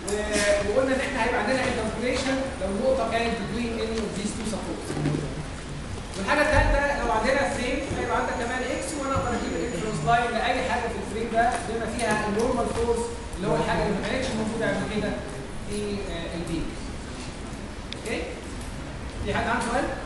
وقلنا ان احنا هيبقى عندنا انتربوليشن لو النقطه كانت بين اني اوف ذيس تو سبورتس. والحاجه الثالثه لو عندنا فريم هيبقى عندك كمان اكس وانا اقدر اجيب الانفلونس لاين لاي حاجه في الفريم ده بما فيها النورمال فورس اللي هو الحاجه اللي ما كانتش موجوده قبل كده في البيم. اوكي؟ في حد عنده سؤال؟